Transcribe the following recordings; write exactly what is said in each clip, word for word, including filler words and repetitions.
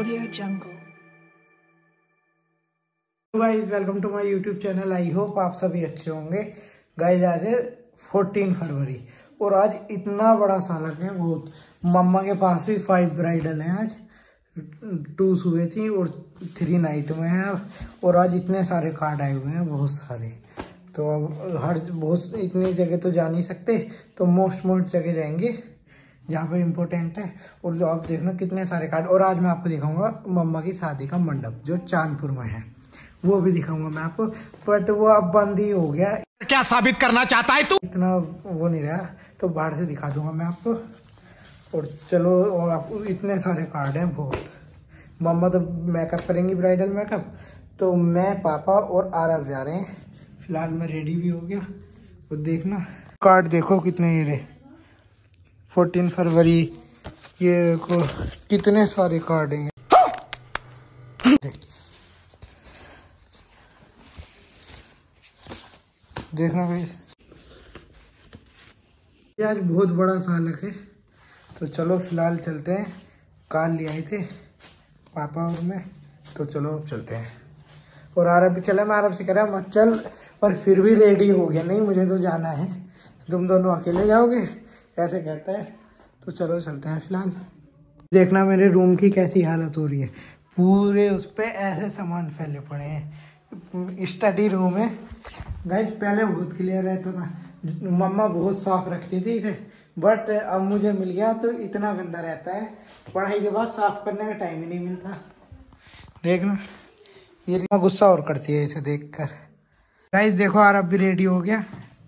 Audio Jungle. Guys welcome to my YouTube channel. I hope आप सभी अच्छे होंगे। गाइस आज है चौदह फरवरी और आज इतना बड़ा सालक है बहुत। मम्मा के पास भी फाइव ब्राइडल हैं आज, टू सुबह थी और थ्री नाइट में है। और आज इतने सारे कार्ड आए हुए हैं, बहुत सारे। तो अब हर बहुत इतनी जगह तो जा नहीं सकते, तो मोस्ट मोस्ट जगह जाएंगे जहाँ पे इम्पोर्टेंट है। और जो आप देखना कितने सारे कार्ड। और आज मैं आपको दिखाऊंगा मम्मा की शादी का मंडप जो चांदपुर में है, वो भी दिखाऊंगा मैं आपको। बट वो अब बंद ही हो गया। क्या साबित करना चाहता है तू? इतना वो नहीं रहा, तो बाहर से दिखा दूंगा मैं आपको। और चलो, और आपको इतने सारे कार्ड हैं बहुत। मम्मा तो मेकअप करेंगी, ब्राइडल मेकअप। तो मैं, पापा और आरव जा रहे हैं। फिलहाल मैं रेडी भी हो गया। और देखना कार्ड देखो कितने ये रहे। चौदह फरवरी, ये देखो कितने सारे कार्ड हैं। देखना भाई, ये आज बहुत बड़ा सालक है। तो चलो फिलहाल चलते हैं। कार ले आए थे पापा और मैं, तो चलो अब चलते हैं। और आरब भी चला, मैं आरब से कह रहा मत चल, पर फिर भी रेडी हो गया। नहीं मुझे तो जाना है, तुम दोनों अकेले जाओगे ऐसे कहता है। तो चलो चलते हैं फिलहाल। देखना मेरे रूम की कैसी हालत हो रही है। पूरे उस पर ऐसे सामान फैले पड़े हैं। स्टडी रूम है गाइस, पहले बहुत क्लियर रहता था। मम्मा बहुत साफ रखती थी इसे, बट अब मुझे मिल गया तो इतना गंदा रहता है। पढ़ाई के बाद साफ करने का टाइम ही नहीं मिलता। देखना ये गुस्सा और करती है इसे देखकर। गाइस देखो आरब भी रेडी हो गया।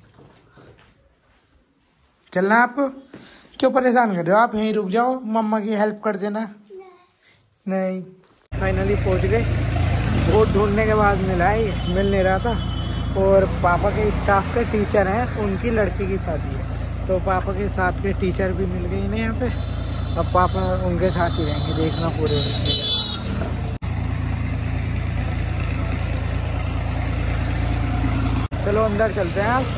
चलना आपको? क्यों परेशान कर रहे हो आप? यहीं रुक जाओ, मम्मा की हेल्प कर देना। नहीं, फाइनली पहुंच गए। बहुत ढूंढने के बाद मिला है, मिल नहीं रहा था। और पापा के स्टाफ के टीचर हैं, उनकी लड़की की शादी है, तो पापा के साथ के टीचर भी मिल गए इन्हें यहाँ पे। अब पापा उनके साथ ही रहेंगे, देखना पूरे। चलो अंदर चलते हैं आप।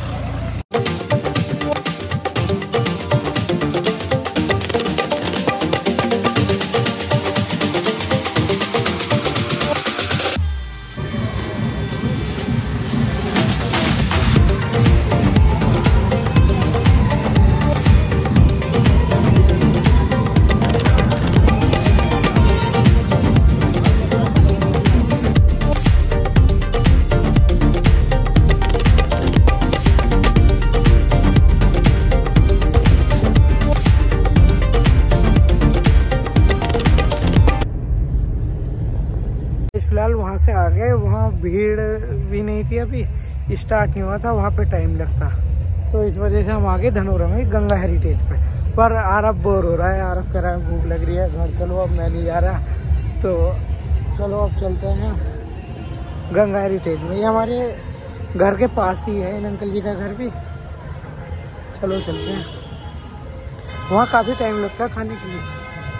फिलहाल वहाँ से आ गए। वहाँ भीड़ भी नहीं थी, अभी स्टार्ट नहीं हुआ था, वहाँ पे टाइम लगता। तो इस वजह से हम आ गए धनोरा में, गंगा हेरिटेज पे। पर आरब बोर हो रहा है, आरब कह रहा है भूख लग रही है, घर चलो। अब मैं नहीं जा रहा, तो चलो अब चलते हैं गंगा हेरिटेज में। ये हमारे घर के पास ही है, इन अंकल जी का घर भी। चलो चलते हैं। वहाँ काफ़ी टाइम लगता है खाने के लिए।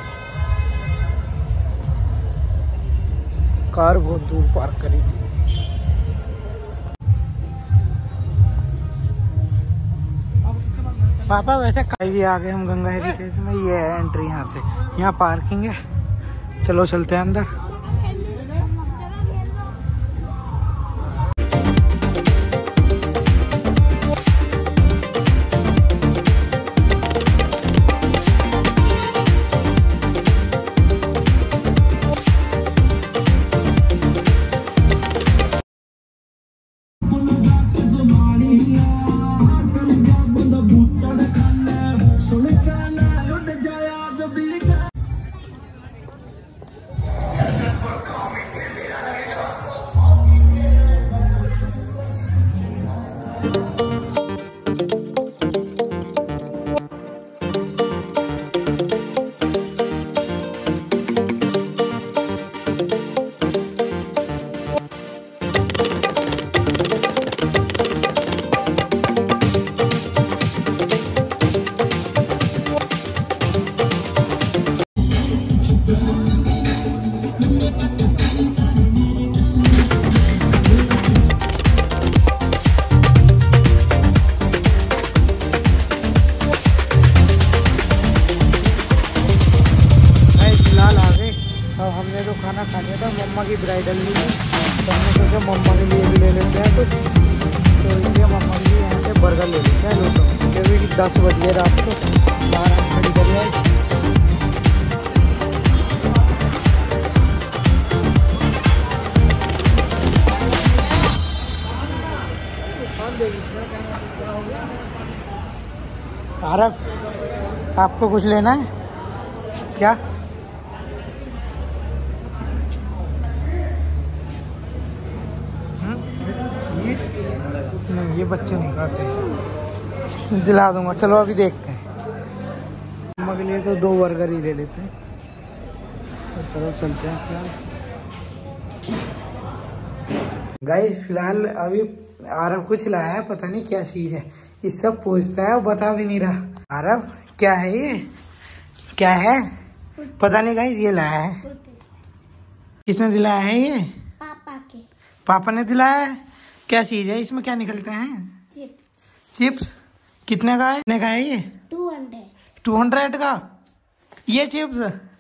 कार बहुत दूर पार्क करी थी। पापा वैसे ये आ गए हम गंगा हेरिटेज में। ये है एंट्री, यहाँ से यहाँ पार्किंग है। चलो चलते हैं अंदर। अब हमने तो खाना खा लिया था, मम्मा की ब्राइडल ली है तो हमने सोचा मम्मा के लिए भी ले लेते हैं कुछ, तो इसलिए मम्मा के लिए यहाँ से बर्गर ले लेते हैं। लोटो क्योंकि कि दस बज गए रात को, बारह खड़ी कर जाए। आरफ, आपको कुछ लेना है क्या? ये नहीं, ये बच्चे नहीं खाते, दिला दूंगा। चलो अभी देखते हैं। मम्मा के लिए तो दो बर्गर ही ले लेते हैं, तो चलो चलते हैं। फिलहाल गाइस, फिलहाल अभी आरफ कुछ लाया है, पता नहीं क्या चीज है। ये सब पूछता है, वो बता भी नहीं रहा। आरफ क्या है ये, क्या है पता नहीं गाइस, ये लाया है। किसने दिलाया है ये? पापा के। पापा ने दिलाया है। क्या चीज है इसमें, क्या निकलते हैं? चिप्स। चिप्स कितने का है? कितने का है ये? Two hundred. टू हंड्रेड का ये चिप्स।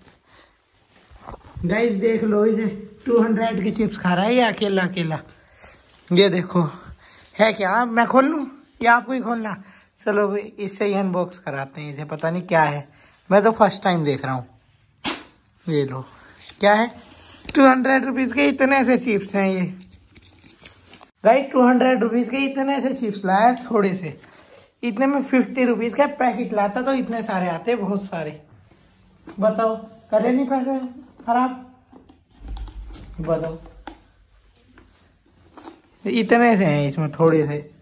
गाइस देख लो, इसे टू हंड्रेड के चिप्स खा रहा है ये अकेला अकेला। ये देखो है क्या, मैं खोल लूं या आपको ही खोलना? चलो भाई इससे ही अनबॉक्स कराते हैं इसे, पता नहीं क्या है, मैं तो फर्स्ट टाइम देख रहा हूँ। ये लो, क्या है? टू हंड्रेड रुपीज के इतने से चिप्स हैं ये। राइट, टू हंड्रेड रुपीज के इतने से चिप्स लाया, थोड़े से। इतने में फिफ्टी रुपीज का पैकेट लाता तो इतने सारे आते, बहुत सारे। बताओ, करे नहीं पैसे खराब? बताओ, इतने से हैं इसमें, थोड़े से।